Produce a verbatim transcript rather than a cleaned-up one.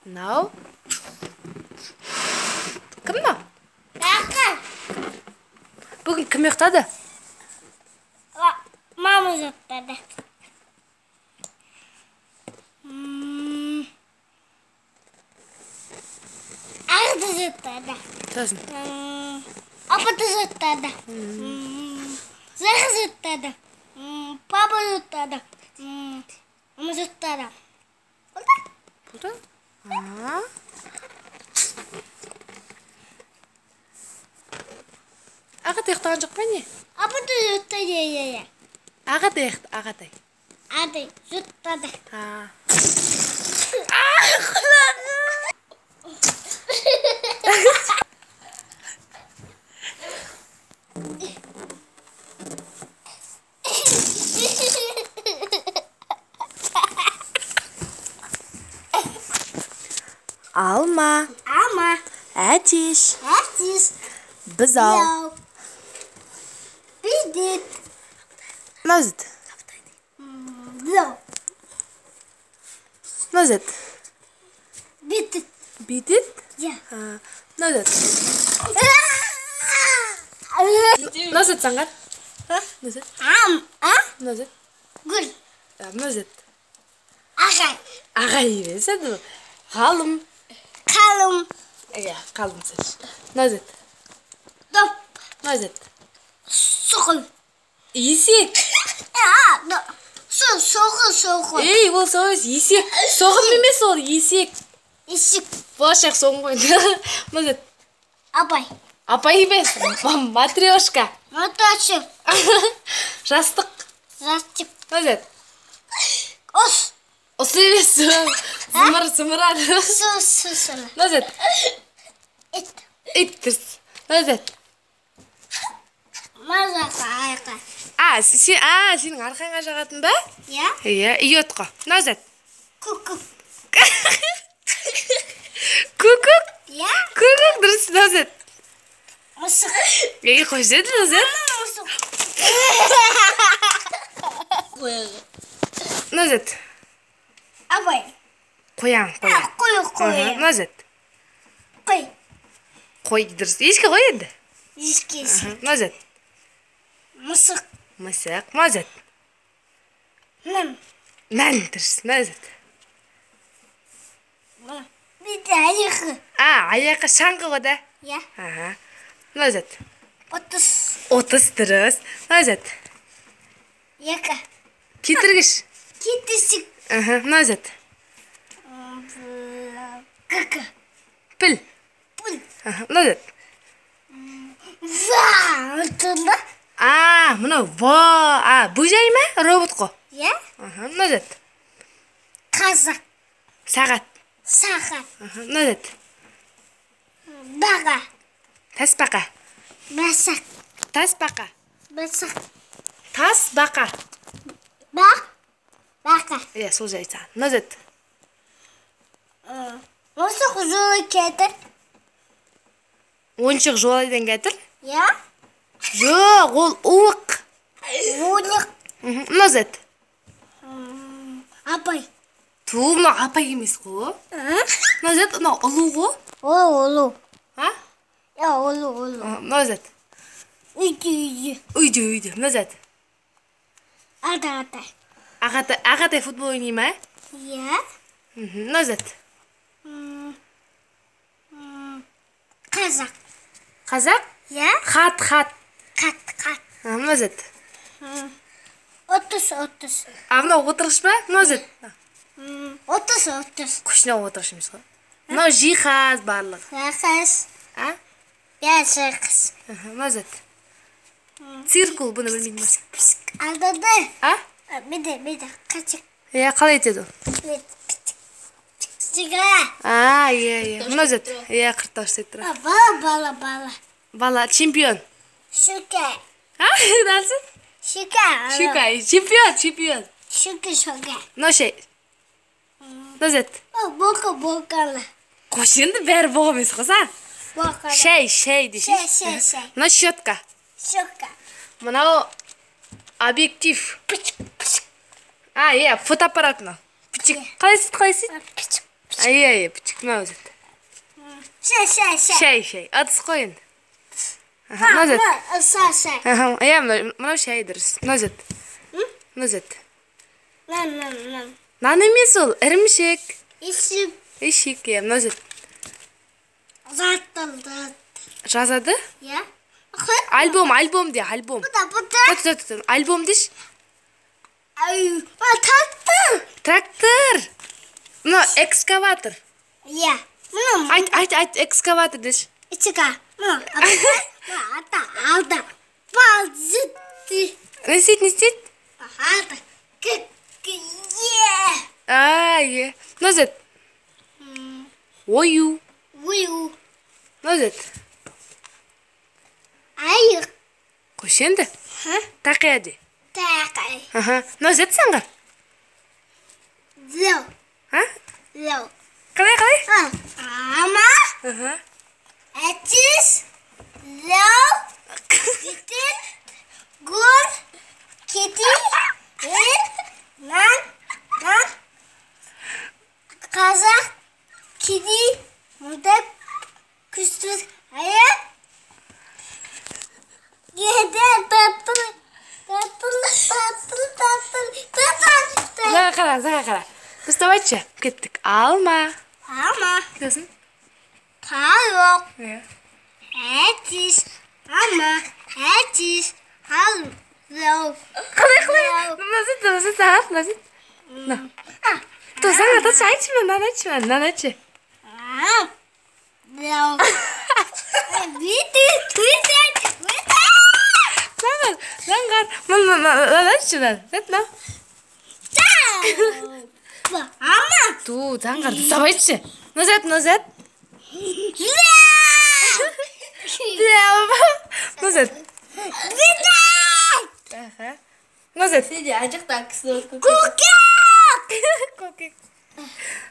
мынау кім мынау? Бүгін кім ұйықтады? Мама ұйықтады. Ағды ұйықтады. Сосын. Апаты ұйықтады. Зағыз ұйықтады. Папа ұйықтады. Мама ұйықтады. Болды? Болды? Ағатай ұйықтаған жоқ па не? Апаты ұйықтады. Ағатай ұйықты, ағатай. Ағатай ұйықтады. Алма. Алма. Әтеш. Әтеш. Біз ал. Бидет. Назет. Зау. Назет. Бидет. Бидет? Я. Назет. Назет саңғат? Назет. Ам. А? Назет. Гүл. Назет. Ағай. Ағай емес, әді. Қалым. Қалым. Иә, қалым сәш. Назет. Доп. Назет. Сұғыл. Есек. Соғыл, соғыл. Ей, ол соғыз, есек. Соғым емес ол, есек. Есек. Болашақ соғым ғой. Назет. Апай. Апай емес, матрешка. Матрешка. Жастық. Жастық. Назет. Ос. Ос емес, зымыр, зымырады. Су, су, су. Назет. Ит. Ит дұрыс. Назет. Мазақа, айқа. А, сенің арқаңа жағатын ба? Я? Иә, иотқа. Назет. Күкік. Күкік? Я? Күкік дұрыс, Назет. Мысық. Ей, қойсайды, Назет. Мысық. Назет. Апай. Қоян, қоян. Қой, қой. Назет. Қой. Қой дұрыс. Ешке қой еді? Ешкесі. Назет. Мысық. Мысық. Назет. Нәм. Нән дұрыс. Назет. Биді аяқы. А, аяқы шаңғы ғой да? Я. Назет. Отыз. Отыз дұрыс. Назет. Яқа. Кетіргіш. Кетісік. Назет. Күкі. Піл. Піл. Назет. Ва, ұтынды. А, мұны ва. А, бұжай ма? Робот қо. Я? Назет. Қазақ. Сағат. Сағат. Назет. Баға. Тасбақа. Басақ. Тасбақа. Басақ. Тасбақа. Бақ. Бақа. Иә, сол жайса. Назет. Осы жолы кетір. Оншық жолайдан кәтір? Я? Жоқ, ол уық. Оңық. Назет. Апай. Ту, мұна апай емес қо. Назет, мұна ұлу қо. Олу, олу. А? Я, олу, олу. Назет. Үйді, үйді. Үйді, үйді. Назет. Ата, ата. Ағатай футбол ойнай ма? Я? Назет. Қазақ. Қазақ? Я? Хат, хат. Қат, қат. Назет. Отыз, отыз. А, мұна отырғыш ба? Назет. Отыз, отыз. Күшіне отырғыш емес қо. Мұна жиһаз барлығы. Сақыз. А? Я, сақыз. Назет. Циркул, бұны білмейді ма? Алдады. А? Биді, биді. Қачық. Иә, қалай етеді ол? Сіға. А, иә, иә. Назет. Иә, қырттау істейді тұра. Бала, бала, бала. Бала, чемпион. Шүкі. А, нәсін? Шүкі. Шүка, чемпион, чемпион. Шүкі, шүкі. Ношай. Назет. Боқа, боқалы. Қошенді бәрі боқ емес қоса? Боқалы. Шай, шай деші. Шай, шай, шай. Мына щетка. Шүкі. Мынау объектив. Пычық, пычық. А, иә, фотоаппарат мынау. Пичик. Қалай істейді, қалай істейді? Пычық, Ай, ай, пичик назет. Şey şey şey. Şey, şey. Adыс қой енді. Назет. Sa şey. Иә, мынау шай дұрыс. Назет. Назет. Lan lan lan. Нан емес ол, ірімшік. İşim Ишік, иә, назет. zatıldı. Жазады? Ya. Альбом, альбом де, альбом. Bu da bu da. Тұт, тұт, тұт. Альбом деш. Ay, bu tatlı. Трактор. Мынау экскаватор. Ya. Bunu Айт, айт, айт, экскаватор деш. çıkar. Bunu ata aldı. Bazıttı. Не істейді, не істейді? Aldı. Kık ye. А, иә. Назет. Ою. Uyu. Назет. Ayık. Қойш енді. Ha? Тақия де. Takay. Аха. Назет саңғар. Lo. А? Lo. Қалай, қалай? Ha. Ama Аха. etis. Lo. Gitin. Gur. Kiti. In. Lan. Lan. Kazak. Kedi. Mudep. Küstüz. Hayır. Yedi. Tatlı. Tatlı. Tatlı. Tatlı. Tatlı. Заға қара, заға қара. Доставайыншы. Кеттік. Алма. Ama Кетесің? tavuk. Иә. Etis. Ama etis. Tavuk. Қалай, қалай? Назет, назет, сағат, назет. На. То, заға, тасы айтшы мен, нан айтшы мен, нан айтшы. Bitti. Bitti. Bitti. Заңғар, заңғар. Нан айтшы мен. Зет, на. Ama. Ту, заңғар, доставайыншы. Назет, назет. Назет. Bitti. Аха. Назет. Сиди, acık da kısa. Кокек. Кокек.